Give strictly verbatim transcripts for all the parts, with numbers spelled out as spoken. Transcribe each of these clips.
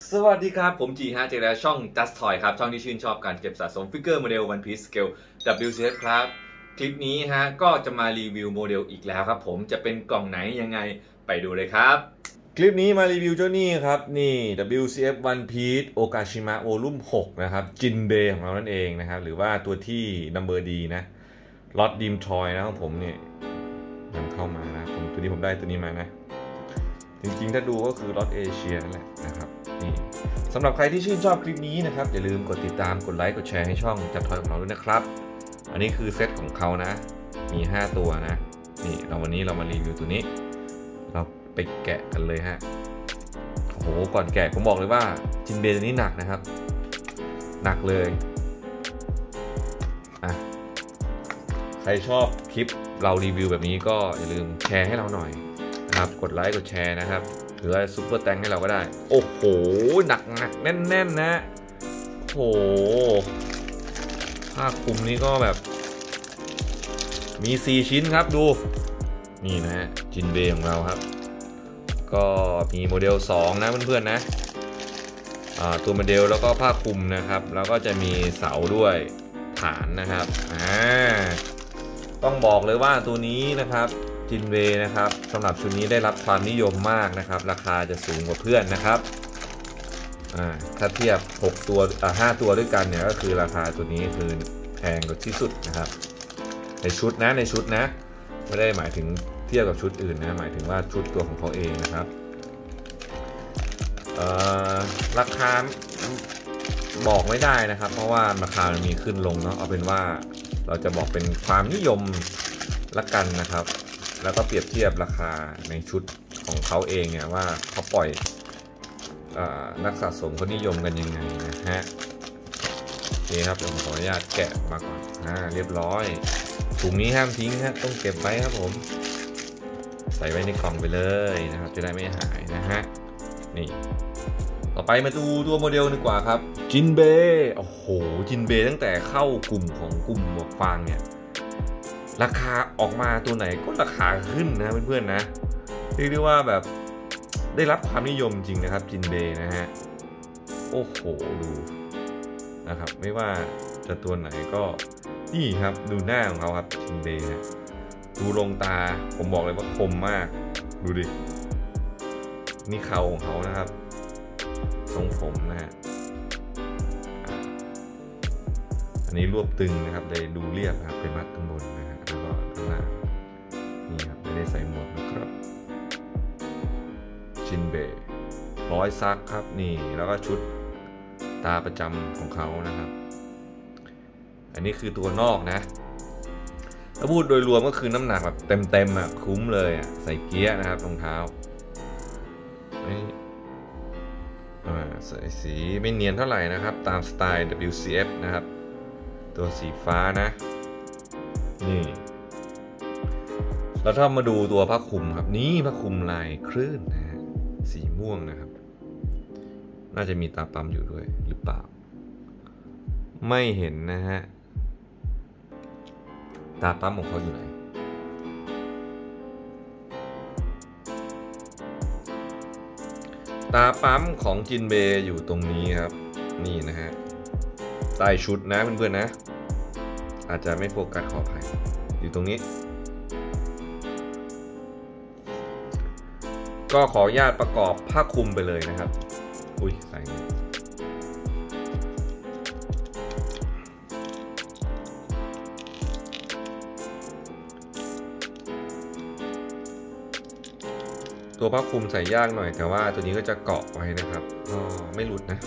สวัสดีครับผมจีฮะเจอแล้วช่อง Just Toy ครับช่องที่ชื่นชอบการเก็บสะสมฟิกเกอร์โมเดล One Piece Scale ดับเบิลยู ซี เอฟ ครับคลิปนี้ฮะก็จะมารีวิวโมเดลอีกแล้วครับผมจะเป็นกล่องไหนยังไงไปดูเลยครับคลิปนี้มารีวิวเจ้านี่ครับนี่ ดับเบิลยู ซี เอฟ One Piece Okashima Volume หกนะครับจินเบย์ของเรานั่นเองนะครับหรือว่าตัวที่ Number D นะล็อตดีมทอยนะของผมเนี่ยนำเข้ามานะผมตัวนี้ผมได้ตัวนี้มานะจริงๆถ้าดูก็คือล็อตเอเชียนั่นแหละนะครับนี่สำหรับใครที่ชื่นชอบคลิปนี้นะครับอย่าลืมกดติดตามกดไลค์กดแชร์ให้ช่องจับทอยของเราด้วยนะครับอันนี้คือเซตของเขานะมีห้าตัวนะนี่เราวันนี้เรามารีวิวตัวนี้เราไปแกะกันเลยฮะโอ้โหก่อนแกะผมบอกเลยว่าจินเบย์ตัวนี้หนักนะครับหนักเลยอ่ะใครชอบคลิปเรารีวิวแบบนี้ก็อย่าลืมแชร์ให้เราหน่อยนะครับกดไลค์กดแชร์นะครับหรือว่าซุปเปอร์แตงให้เราก็ได้โอ้โหหนักหนักแน่นๆ น, นะโอ้โหผ้าคลุมนี้ก็แบบมีสี่ชิ้นครับดูนี่นะฮะจินเบย์ของเราครับก็มีโมเดลสองนะเพื่อนๆนะอ่าตัวโมเดลแล้วก็ผ้าคลุมนะครับแล้วก็จะมีเสาด้วยฐานนะครับอ่าต้องบอกเลยว่าตัวนี้นะครับจินเวย์นะครับสำหรับชุดนี้ได้รับความนิยมมากนะครับราคาจะสูงกว่าเพื่อนนะครับอ่าถ้าเทียบหกตัวอ่าห้าตัวด้วยกันเนี่ยก็คือราคาตัวนี้คือแพงกว่าที่สุดนะครับในชุดนะในชุดนะไม่ได้หมายถึงเทียบกับชุดอื่นนะหมายถึงว่าชุดตัวของเขาเองนะครับเอ่อราคาบอกไม่ได้นะครับเพราะว่าราคามันมีขึ้นลงเนาะเอาเป็นว่าเราจะบอกเป็นความนิยมละกันนะครับแล้วก็เปรียบเทียบราคาในชุดของเขาเองเนี่ยว่าเขาปล่อยนักสะสมเขานิยมกันยังไงนะฮะนี่ครับผมขออนุญาตแกะมาก่อนอ่าเรียบร้อยถุงนี้ห้ามทิ้งฮะต้องเก็บไว้ครับผมใส่ไว้ในกล่องไปเลยนะครับจะได้ไม่หายนะฮะนี่ต่อไปมาดูตัวโมเดลดีกว่าครับจินเบย์โอ้โหจินเบย์ตั้งแต่เข้ากลุ่มของกลุ่มหมวกฟางเนี่ยราคาออกมาตัวไหนก็ราคาขึ้นนะเพื่อนๆนะเรียกได้ว่าแบบได้รับความนิยมจริงนะครับจินเบย์นะฮะโอ้โหดูนะครับไม่ว่าจะตัวไหนก็นี่ครับดูหน้าของเขาครับจินเบย์นะดูลงตาผมบอกเลยว่าคมมากดูดินี่เขาของเขานะครับทรงผมนะฮะอันนี้รวบตึงนะครับเลยดูเรียบครับเป็นมัดข้างบนนะฮะแล้วก็ข้างล่างนี่ครับไม่ได้ใส่หมวกนะครับจินเบย์ร้อยซักครับนี่แล้วก็ชุดตาประจำของเขานะครับอันนี้คือตัวนอกนะถ้าพูดโดยรวมก็คือน้ำหนักแบบเต็มๆอ่ะคุ้มเลยอ่ะใส่เกียร์นะครับรองเท้านี่ใส่สีไม่เนียนเท่าไหร่นะครับตามสไตล์ ดับเบิลยู ซี เอฟ นะครับตัวสีฟ้านะนี่แล้วถ้ามาดูตัวผ้าคลุมครับนี่ผ้าคลุมลายคลื่นนะฮะสีม่วงนะครับน่าจะมีตาปั๊มอยู่ด้วยหรือเปล่าไม่เห็นนะฮะตาปั๊มของเขาอยู่ไหนตาปั๊มของจินเบย์อยู่ตรงนี้ครับนี่นะฮะใต้ชุดนะเพื่อนๆนะอาจจะไม่โฟกัสขออภัยอยู่ตรงนี้ก็ขออนุญาตประกอบผ้าคลุมไปเลยนะครับอุ้ยใส่ตัวผ้าคลุมใส่ยากหน่อยแต่ว่าตัวนี้ก็จะเกาะไว้นะครับก็ไม่หลุดนะ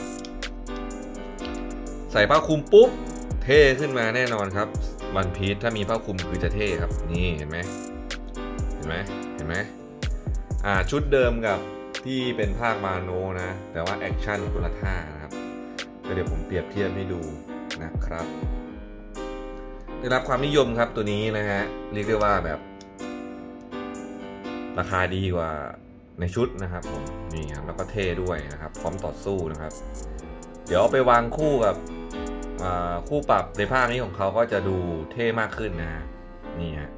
ใส่ผ้าคลุมปุ๊บเท่ขึ้นมาแน่นอนครับวันพีชถ้ามีผ้าคลุมคือจะเท่ครับนี่เห็นไหมเห็นไหมเห็นไหมอ่าชุดเดิมกับที่เป็นภาคมาโนนะแต่ว่าแอคชั่นคนละท่านะครับก็เดี๋ยวผมเปรียบเทียบให้ดูนะครับได้รับความนิยมครับตัวนี้นะฮะเรียกได้ว่าแบบราคาดีกว่าในชุดนะครับผมนี่ครับแล้วก็เท่ด้วยนะครับพร้อมต่อสู้นะครับเดี๋ยวเอาไปวางคู่กับคู่ปรับในภาคนี้ของเขาก็จะดูเท่มากขึ้นนะนี่ฮะ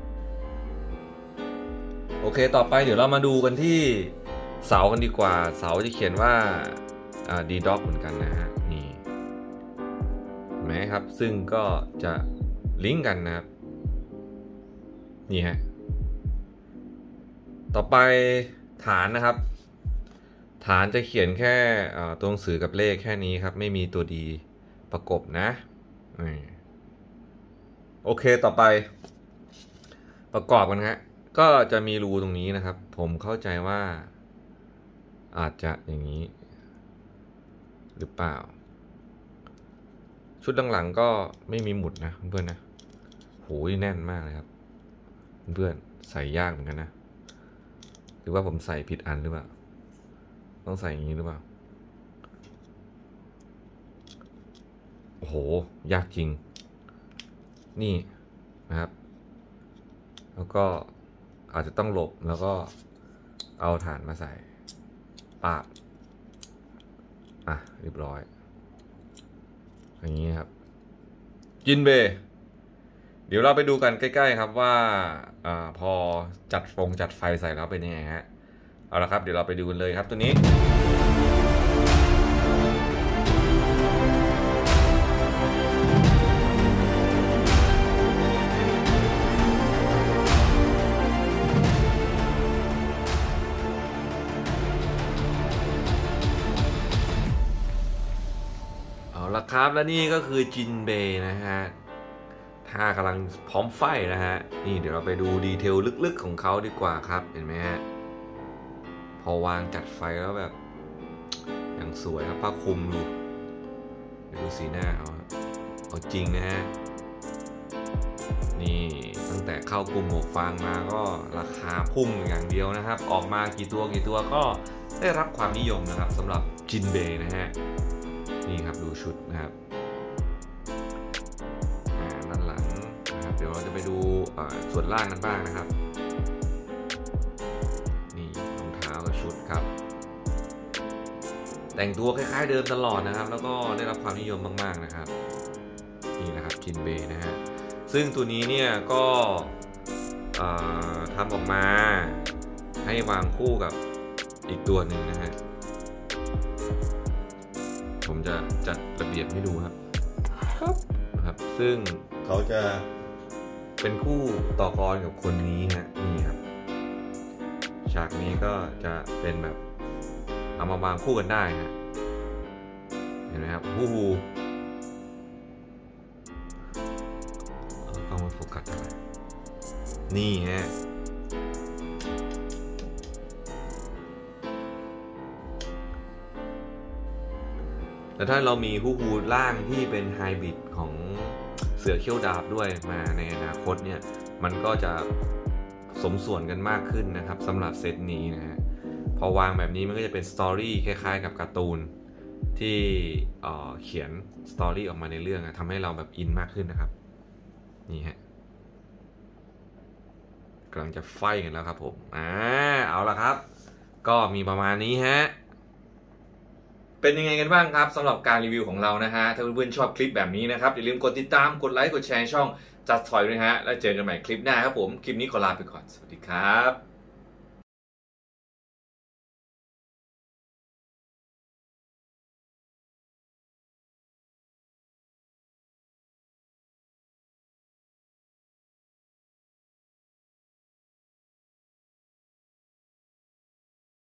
โอเคต่อไปเดี๋ยวเรามาดูกันที่เสากันดีกว่าเสาจะเขียนว่าดีด็อกเหมือนกันนะฮะนี่เห็นไหมครับซึ่งก็จะลิงก์กันนะครับนี่ฮะต่อไปฐานนะครับฐานจะเขียนแค่ตัวหนังสือกับเลขแค่นี้ครับไม่มีตัวดีประกบนะโอเคต่อไปประกอบกันฮะก็จะมีรูตรงนี้นะครับผมเข้าใจว่าอาจจะอย่างนี้หรือเปล่าชุดหลังๆก็ไม่มีหมุดนะเพื่อนๆนะโหแน่นมากเลยครับเพื่อนใส่ยากเหมือนกันนะหรือว่าผมใส่ผิดอันหรือเปล่าต้องใส่อย่างนี้หรือเปล่าโอ้โหยากจริงนี่นะครับแล้วก็อาจจะต้องหลบแล้วก็เอาฐานมาใส่ปาบอ่ะเรียบร้อยอย่างนี้ครับจินเบย์เดี๋ยวเราไปดูกันใกล้ๆครับว่าอ่าพอจัดฟงจัดไฟใส่แล้วเป็นยังไงฮะเอาละครับเดี๋ยวเราไปดูกันเลยครับตัวนี้เอาละครับและนี่ก็คือจินเบย์นะฮะถ้ากำลังพร้อมไฟนะฮะนี่เดี๋ยวเราไปดูดีเทลลึกๆของเขาดีกว่าครับเห็นไหมฮะพอวางจัดไฟแล้วแบบอย่างสวยครับผ้าคลุมดูดูสีหน้าเอาเอาจริงนะฮะนี่ตั้งแต่เข้ากลุ่มหมวกฟางมาก็ราคาพุ่งอย่างเดียวนะครับออกมากี่ตัวกี่ตัวก็ได้รับความนิยมนะครับสำหรับจินเบย์นะฮะนี่ครับดูชุดนะครับด้านหลังนะครับเดี๋ยวเราจะไปดูส่วนล่างกันบ้างนะครับนี่รองเท้ากับชุดครับแต่งตัวคล้ายๆเดิมตลอดนะครับแล้วก็ได้รับความนิยมมากๆนะครับนี่นะครับจินเบย์นะฮะซึ่งตัวนี้เนี่ยก็ทำออกมาให้วางคู่กับอีกตัวหนึ่งนะฮะผมจะจัดระเบียบให้ดูครับครับนะครับซึ่งเขาจะเป็นคู่ต่อกรกับคนนี้ฮะนี่ครับฉากนี้ก็จะเป็นแบบเอามาวางคู่กันได้ฮะเห็นไหมครับฮู้ฮูต้องมาโฟกัสอะไรนี่ฮะแต่ถ้าเรามีฮู้ฮูล่างที่เป็นไฮบริดของเสือเขี้ยวดาบด้วยมาในอนาคตเนี่ยมันก็จะสมส่วนกันมากขึ้นนะครับสำหรับเซตนี้นะฮะพอวางแบบนี้มันก็จะเป็นสตอรี่คล้ายๆกับการ์ตูนที่เอ่อเขียนสตอรี่ออกมาในเรื่องทำให้เราแบบอินมากขึ้นนะครับนี่ฮะกำลังจะไฟกันแล้วครับผมอ่าเอาละครับก็มีประมาณนี้ฮะเป็นยังไงกันบ้างครับสำหรับการรีวิวของเรานะฮะถ้าเพื่อนๆชอบคลิปแบบนี้นะครับอย่าลืมกดติดตามกดไลค์กดแชร์ช่องจัดถอยด้วยฮะแล้วเจอกันใหม่คลิปหน้าครับผมคลิปนี้ขอลาไปก่อนสวัสดีครับ